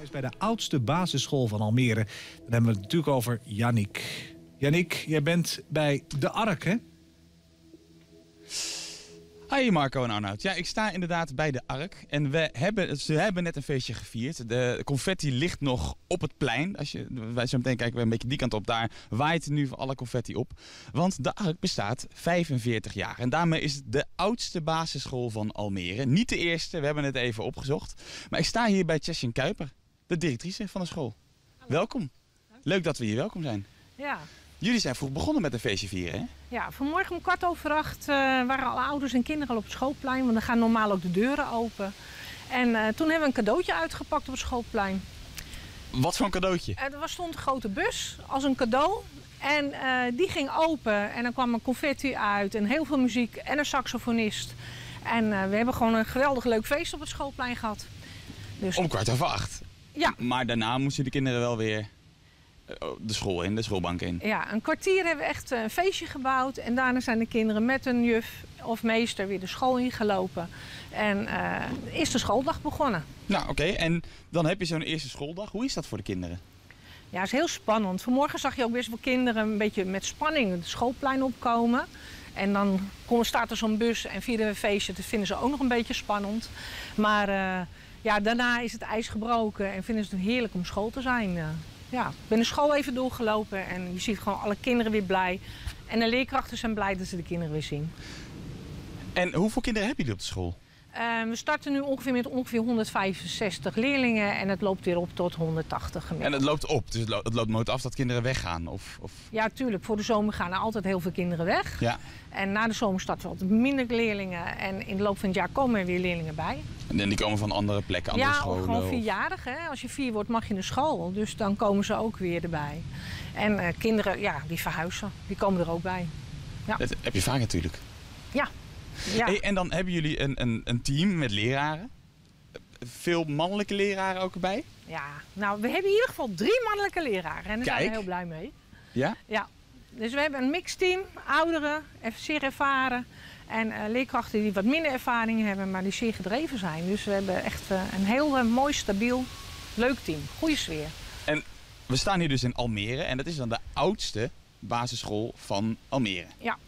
is bij de oudste basisschool van Almere. Dan hebben we het natuurlijk over Yannick. Yannick, jij bent bij de Ark, hè? Hoi Marco en Arnoud. Ja, ik sta inderdaad bij de Ark. En ze hebben net een feestje gevierd. De confetti ligt nog op het plein. Wij zo meteen kijken we een beetje die kant op. Daar waait nu alle confetti op. Want de Ark bestaat 45 jaar. En daarmee is het de oudste basisschool van Almere. Niet de eerste, we hebben het even opgezocht. Maar ik sta hier bij Tjesjen Kuiper, de directrice van de school. Hallo. Welkom. Leuk dat we hier welkom zijn. Ja. Jullie zijn vroeg begonnen met een feestje vieren, hè? Ja, vanmorgen om 7:15 waren alle ouders en kinderen al op het schoolplein. Want dan gaan normaal ook de deuren open. En toen hebben we een cadeautje uitgepakt op het schoolplein. Wat voor een cadeautje? Er stond een grote bus als een cadeau. En die ging open en dan kwam er confetti uit en heel veel muziek en een saxofonist. En we hebben gewoon een geweldig leuk feest op het schoolplein gehad. Dus... Om 7:15? Ja. Maar daarna moesten de kinderen wel weer de schoolbank in. Ja, een kwartier hebben we echt een feestje gebouwd. En daarna zijn de kinderen met een juf of meester weer de school ingelopen. En is de schooldag begonnen. Nou, oké. En dan heb je zo'n eerste schooldag. Hoe is dat voor de kinderen? Ja, het is heel spannend. Vanmorgen zag je ook best wel kinderen een beetje met spanning het schoolplein opkomen. En dan staat er zo'n bus en vieren we een feestje. Dat vinden ze ook nog een beetje spannend. Maar ja, daarna is het ijs gebroken en vinden ze het heerlijk om school te zijn. Ja, ik ben de school even doorgelopen en je ziet gewoon alle kinderen weer blij. En de leerkrachten zijn blij dat ze de kinderen weer zien. En hoeveel kinderen hebben jullie op de school? We starten nu met ongeveer 165 leerlingen en het loopt weer op tot 180 gemiddeld. En het loopt op, dus het loopt nooit af dat kinderen weggaan? Of... Ja, tuurlijk. Voor de zomer gaan er altijd heel veel kinderen weg. Ja. En na de zomer starten we altijd minder leerlingen. En in de loop van het jaar komen er weer leerlingen bij. En die komen van andere plekken, andere scholen? Ja, gewoon vierjarig. Hè? Als je 4 wordt mag je naar school. Dus dan komen ze ook weer erbij. En kinderen, ja, die verhuizen. Die komen er ook bij. Ja. Dat heb je vaak natuurlijk. Ja. Ja. Hey, en dan hebben jullie een team met leraren. Veel mannelijke leraren ook erbij? Ja, nou we hebben in ieder geval 3 mannelijke leraren. En daar zijn we heel blij mee. Ja? Ja. Dus we hebben een mixteam, ouderen, zeer ervaren. En leerkrachten die wat minder ervaring hebben, maar die zeer gedreven zijn. Dus we hebben echt een heel mooi, stabiel, leuk team. Goeie sfeer. En we staan hier dus in Almere en dat is dan de oudste basisschool van Almere. Ja.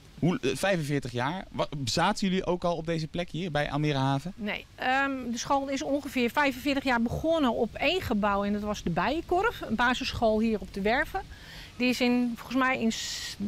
45 jaar. Zaten jullie ook al op deze plek hier bij Almere Haven? Nee, de school is ongeveer 45 jaar begonnen op 1 gebouw en dat was de Bijenkorf. Een basisschool hier op de Werven. Die is volgens mij in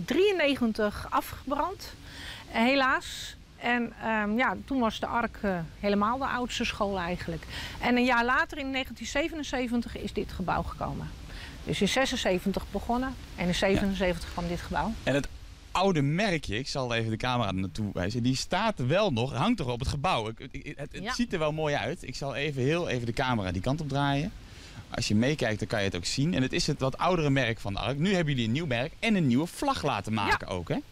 1993 afgebrand, helaas. En ja, toen was de Ark helemaal de oudste school eigenlijk. En een jaar later, in 1977, is dit gebouw gekomen. Dus in 76 begonnen en in 77 kwam dit gebouw. En het oude merkje, ik zal even de camera naartoe wijzen, die staat wel nog, hangt toch op het gebouw. Het ziet er wel mooi uit. Ik zal heel even de camera die kant op draaien. Als je meekijkt, dan kan je het ook zien. En het is het wat oudere merk van de Ark. Nu hebben jullie een nieuw merk en een nieuwe vlag laten maken ook, hè?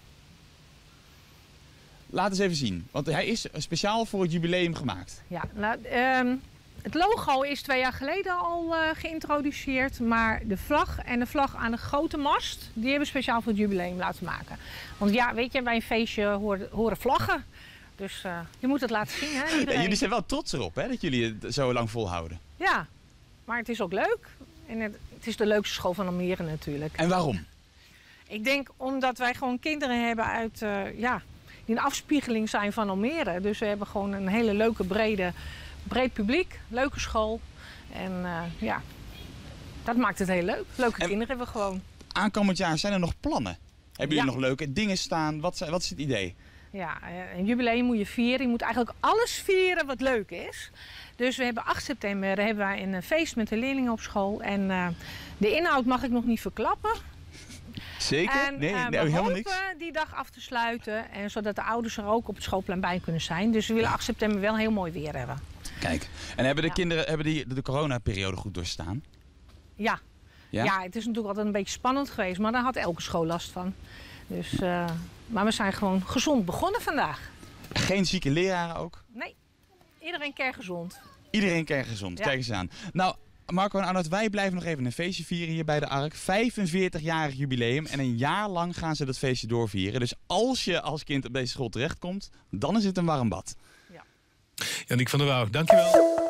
Laat eens even zien, want hij is speciaal voor het jubileum gemaakt. Ja, nou, het logo is 2 jaar geleden al geïntroduceerd, maar de vlag en de vlag aan de grote mast, die hebben we speciaal voor het jubileum laten maken. Want ja, weet je, bij een feestje horen vlaggen, dus je moet het laten zien, hè, iedereen. Ja, jullie zijn wel trots erop, hè, dat jullie het zo lang volhouden. Ja, maar het is ook leuk en het is de leukste school van Almere natuurlijk. En waarom? Ik denk omdat wij gewoon kinderen hebben uit, die een afspiegeling zijn van Almere. Dus we hebben gewoon een hele leuke, breed publiek, leuke school. En ja, dat maakt het heel leuk. Leuke kinderen hebben we gewoon. Aankomend jaar zijn er nog plannen? Hebben jullie nog leuke dingen staan? Wat is het idee? Ja, een jubileum moet je vieren. Je moet eigenlijk alles vieren wat leuk is. Dus we hebben 8 september hebben wij een feest met de leerlingen op school. En de inhoud mag ik nog niet verklappen. Zeker? En, nee, we helemaal hopen niks? Die dag af te sluiten. En zodat de ouders er ook op het schoolplein bij kunnen zijn. Dus we willen 8 september wel heel mooi weer hebben. Kijk, en hebben de kinderen de coronaperiode goed doorstaan? Ja. Ja, het is natuurlijk altijd een beetje spannend geweest. Maar daar had elke school last van. Dus, maar we zijn gewoon gezond begonnen vandaag. Geen zieke leraren ook? Nee, iedereen kerngezond. Iedereen kerngezond, kijk eens aan. Nou, Marco en Arnoud, wij blijven nog even een feestje vieren hier bij de Ark. 45-jarig jubileum en een jaar lang gaan ze dat feestje doorvieren. Dus als je als kind op deze school terechtkomt, dan is het een warm bad. Yannick van der Wouw, dankjewel.